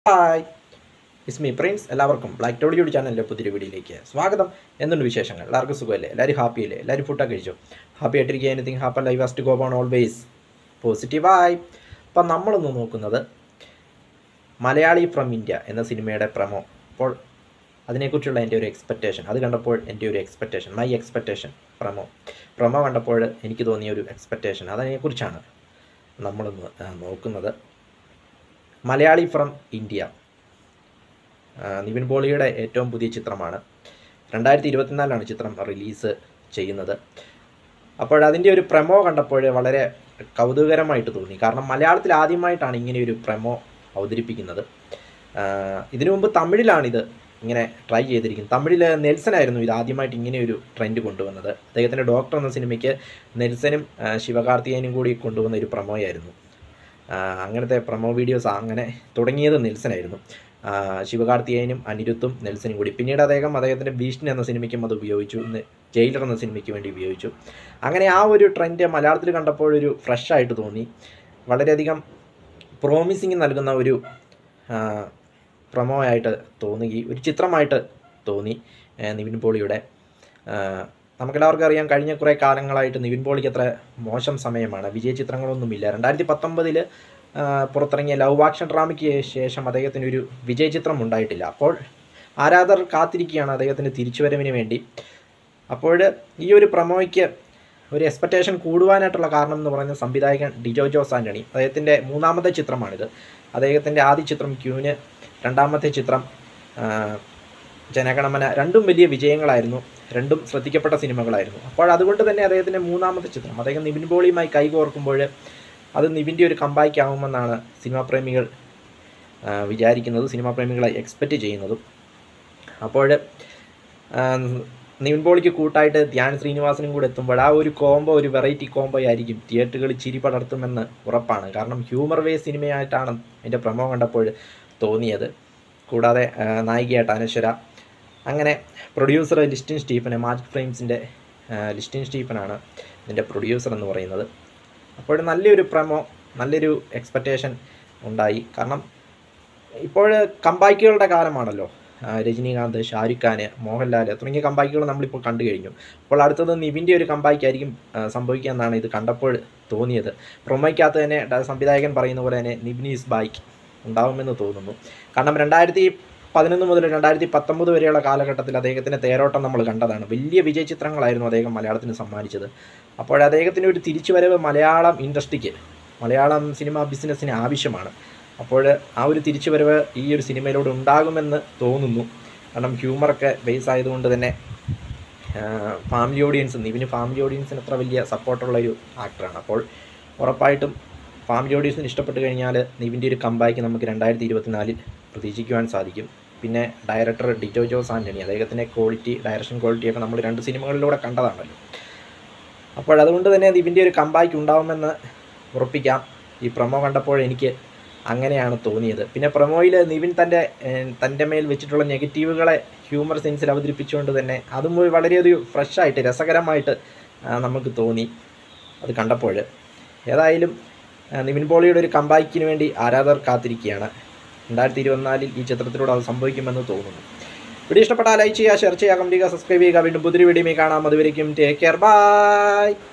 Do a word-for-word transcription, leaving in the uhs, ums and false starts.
Hi, is me Prince. എല്ലാവർക്കും black ടോളിയോട് ചാനലിൻ്റെ പുതിയൊരു വീഡിയോയിലേക്ക് സ്വാഗതം. എന്തുണ്ട് വിശേഷങ്ങൾ? എല്ലാവർക്കും സുഖമല്ലേ? എല്ലാവരും ഹാപ്പിയല്ലേ? എല്ലാവരും ഫുഡൊക്കെ കഴിച്ചു? ഹാപ്പി ആയിട്ടിരിക്കുക. Anything happen life has to go on always പോസിറ്റീവായി. അപ്പം നമ്മളൊന്ന് നോക്കുന്നത് മലയാളി ഫ്രം ഇന്ത്യ എന്ന സിനിമയുടെ പ്രമോ. അപ്പോൾ അതിനെക്കുറിച്ചുള്ള എൻ്റെ ഒരു എക്സ്പെക്റ്റേഷൻ, അത് കണ്ടപ്പോൾ എൻ്റെ ഒരു expectation, my expectation promo promo കണ്ടപ്പോൾ എനിക്ക് തോന്നിയ ഒരു എക്സ്പെക്റ്റേഷൻ, അതിനെക്കുറിച്ചാണ് നമ്മളൊന്ന് നോക്കുന്നത്. മലയാളി ഫ്രം ഇന്ത്യ നിവിൻ പോളിയുടെ ഏറ്റവും പുതിയ ചിത്രമാണ്. രണ്ടായിരത്തി ഇരുപത്തിനാലിലാണ് ചിത്രം റിലീസ് ചെയ്യുന്നത്. അപ്പോഴതിൻ്റെ ഒരു പ്രമോ കണ്ടപ്പോൾ വളരെ കൗതുകരമായിട്ട് തോന്നി. കാരണം മലയാളത്തിൽ ആദ്യമായിട്ടാണ് ഇങ്ങനെയൊരു പ്രമോ അവതരിപ്പിക്കുന്നത്. ഇതിനു മുമ്പ് തമിഴിലാണിത് ഇങ്ങനെ ട്രൈ ചെയ്തിരിക്കുന്നത്. തമിഴിൽ നെൽസനായിരുന്നു ഇത് ആദ്യമായിട്ട് ഇങ്ങനെയൊരു ട്രെൻഡ് കൊണ്ടുവന്നത്. അദ്ദേഹത്തിൻ്റെ ഡോക്ടർ എന്ന സിനിമയ്ക്ക് നെൽസനും ശിവകാർത്തികേയനും കൂടി കൊണ്ടുവന്ന ഒരു പ്രമോയായിരുന്നു. അങ്ങനത്തെ പ്രമോ വീഡിയോസ് അങ്ങനെ തുടങ്ങിയത് നെൽസനായിരുന്നു. ശിവകാർത്തികേയനും അനിരുദ്ധും നെൽസനും കൂടി. പിന്നീട് അദ്ദേഹം അദ്ദേഹത്തിൻ്റെ ഭീഷണി എന്ന സിനിമയ്ക്കും അത് ഉപയോഗിച്ചു, ജയിലർ എന്ന സിനിമയ്ക്ക് വേണ്ടി ഉപയോഗിച്ചു. അങ്ങനെ ആ ഒരു ട്രെൻഡ് മലയാളത്തിൽ കണ്ടപ്പോഴൊരു ഫ്രഷായിട്ട് തോന്നി. വളരെയധികം പ്രോമിസിങ് നൽകുന്ന ഒരു പ്രമോ ആയിട്ട് തോന്നി, ഒരു ചിത്രമായിട്ട് തോന്നി നിവിൻ പോളിയുടെ. നമുക്കെല്ലാവർക്കും അറിയാം, കഴിഞ്ഞ കുറേ കാലങ്ങളായിട്ട് നിവിൻ പോളിക്ക് അത്ര മോശം സമയമാണ്. വിജയ ചിത്രങ്ങളൊന്നുമില്ല. രണ്ടായിരത്തി പത്തൊമ്പതിൽ പുറത്തിറങ്ങിയ ലവ് ആക്ഷൻ ഡ്രാമയ്ക്ക് ശേഷം അദ്ദേഹത്തിന് ഒരു വിജയ ചിത്രം ഉണ്ടായിട്ടില്ല. അപ്പോൾ ആരാധകർ കാത്തിരിക്കുകയാണ് അദ്ദേഹത്തിൻ്റെ തിരിച്ചുവരവിന് വേണ്ടി. അപ്പോൾ ഈ ഒരു പ്രമോയ്ക്ക് ഒരു എക്സ്പെക്റ്റേഷൻ കൂടുവാനായിട്ടുള്ള കാരണം എന്ന് പറയുന്ന സംവിധായകൻ ഡിജോ ജോസ് ആൻ്റണി. അദ്ദേഹത്തിൻ്റെ മൂന്നാമത്തെ ചിത്രമാണിത്. അദ്ദേഹത്തിൻ്റെ ആദ്യ ചിത്രം ക്യൂന്, രണ്ടാമത്തെ ചിത്രം ജനഗണമന, രണ്ടും വലിയ വിജയങ്ങളായിരുന്നു, രണ്ടും ശ്രദ്ധിക്കപ്പെട്ട സിനിമകളായിരുന്നു. അപ്പോൾ അതുകൊണ്ട് തന്നെ അദ്ദേഹത്തിൻ്റെ മൂന്നാമത്തെ ചിത്രം അദ്ദേഹം നിവിൻ പോളിയുമായി കൈകോർക്കുമ്പോൾ അത് നിവിൻ്റെ ഒരു കമ്പാക്ക് ആകുമെന്നാണ് സിനിമാ പ്രേമികൾ വിചാരിക്കുന്നത്, സിനിമാ പ്രേമികളെ എക്സ്പെക്റ്റ് ചെയ്യുന്നതും. അപ്പോൾ നിവിൻ പോളിക്ക് കൂട്ടായിട്ട് ധ്യാൻ ശ്രീനിവാസനും കൂടെ എത്തുമ്പോൾ ആ ഒരു കോംബോ ഒരു വെറൈറ്റി കോംബോ ആയിരിക്കും, തിയേറ്ററുകളിൽ ചിരി പടർത്തുമെന്ന് ഉറപ്പാണ്. കാരണം ഹ്യൂമർ വേ സിനിമയായിട്ടാണ് എൻ്റെ പ്രമോ കണ്ടപ്പോൾ തോന്നിയത്. കൂടാതെ നായികയായിട്ട് അനശ്വര, അങ്ങനെ പ്രൊഡ്യൂസർ ലിസ്റ്റിൻ സ്റ്റീഫൻ, മാജിക് ഫ്രെയിംസിൻ്റെ ലിസ്റ്റിൻ സ്റ്റീഫനാണ് ഇതിൻ്റെ പ്രൊഡ്യൂസർ എന്ന് പറയുന്നത്. അപ്പോൾ നല്ലൊരു പ്രമോ, നല്ലൊരു എക്സ്പെക്റ്റേഷൻ ഉണ്ടായി. കാരണം ഇപ്പോൾ കമ്പാക്കുകളുടെ കാലമാണല്ലോ. രജനീകാന്ത്, ഷാരുഖ് ഖാൻ, മോഹൻലാൽ തുടങ്ങിയ കമ്പാക്കുകൾ നമ്മളിപ്പോൾ കണ്ടു കഴിഞ്ഞു. അപ്പോൾ അടുത്തത് നിവിൻ്റെ ഒരു കമ്പാക്കായിരിക്കും സംഭവിക്കുക എന്നാണ് ഇത് കണ്ടപ്പോൾ തോന്നിയത്. പ്രൊമോയ്ക്കകത്ത് തന്നെ സംവിധായകൻ പറയുന്ന പോലെ തന്നെ നിവിൻ ഈസ് ബാക്ക് ഉണ്ടാവുമെന്ന് തോന്നുന്നു. കാരണം രണ്ടായിരത്തി പതിനൊന്ന് മുതൽ രണ്ടായിരത്തി പത്തൊമ്പത് വരെയുള്ള കാലഘട്ടത്തിൽ അദ്ദേഹത്തിൻ്റെ തേരോട്ടം നമ്മൾ കണ്ടതാണ്. വലിയ വിജയ ചിത്രങ്ങളായിരുന്നു അദ്ദേഹം മലയാളത്തിന് സമ്മാനിച്ചത്. അപ്പോൾ അദ്ദേഹത്തിൻ്റെ ഒരു തിരിച്ചുവരവ് മലയാളം ഇൻഡസ്ട്രിക്ക്, മലയാളം സിനിമ ബിസിനസ്സിന് ആവശ്യമാണ്. അപ്പോൾ ആ ഒരു തിരിച്ചുവരവ് ഈ ഒരു സിനിമയിലൂടെ ഉണ്ടാകുമെന്ന് തോന്നുന്നു. കാരണം ഹ്യൂമറൊക്കെ ബേസ് ആയതുകൊണ്ട് തന്നെ ഫാമിലി ഓഡിയൻസ്, നിവിന് ഫാമിലി ഓഡിയൻസിന് അത്ര വലിയ സപ്പോർട്ടുള്ളൊരു ആക്ടറാണ്. അപ്പോൾ ഉറപ്പായിട്ടും ഫാമിലി ഓഡിയൻസിന് ഇഷ്ടപ്പെട്ട് കഴിഞ്ഞാൽ നിവിൻ്റെ ഒരു കമ്പാക്ക് നമുക്ക് രണ്ടായിരത്തി ഇരുപത്തിനാലിൽ പ്രതീക്ഷിക്കുവാൻ സാധിക്കും. പിന്നെ ഡയറക്ടർ ഡിജോ ജോസ് ആൻ്റണി, അദ്ദേഹത്തിൻ്റെ ക്വാളിറ്റി, ഡയറക്ഷൻ ക്വാളിറ്റിയൊക്കെ നമ്മൾ രണ്ട് സിനിമകളിലൂടെ കണ്ടതാണല്ലോ. അപ്പോൾ അതുകൊണ്ട് തന്നെ നിവിൻ്റെ ഒരു കമ്പാക്ക് ഉണ്ടാവുമെന്ന് ഉറപ്പിക്കാം. ഈ പ്രൊമോ കണ്ടപ്പോൾ എനിക്ക് അങ്ങനെയാണ് തോന്നിയത്. പിന്നെ പ്രൊമോയിൽ നിവിൻ തൻ്റെ തൻ്റെ മേൽ വെച്ചിട്ടുള്ള നെഗറ്റീവുകളെ ഹ്യൂമർ സെൻസിൽ അവതരിപ്പിച്ചുകൊണ്ട് തന്നെ അതും വളരെയധികം ഫ്രഷായിട്ട് രസകരമായിട്ട് നമുക്ക് തോന്നി അത് കണ്ടപ്പോൾ. ഏതായാലും നിവിൻ പോളിയുടെ ഒരു കമ്പാക്കിന് വേണ്ടി ആരാധകർ കാത്തിരിക്കുകയാണ്. രണ്ടായിരത്തി ഇരുപത്തിനാലിൽ ഈ ചിത്രത്തിലൂടെ അത് സംഭവിക്കുമെന്ന് തോന്നുന്നു. വീഡിയോ ഇഷ്ടപ്പെട്ടാൽ ലൈക്ക് ചെയ്യുക, ഷെയർ ചെയ്യുക, കമൻറ്റ് ചെയ്യുക, സബ്സ്ക്രൈബ് ചെയ്യുക. വീണ്ടും പുതിയൊരു വീഡിയോയിൽ കാണാം. അതുവരേക്കും ടേക്ക് കെയർ, ബൈ.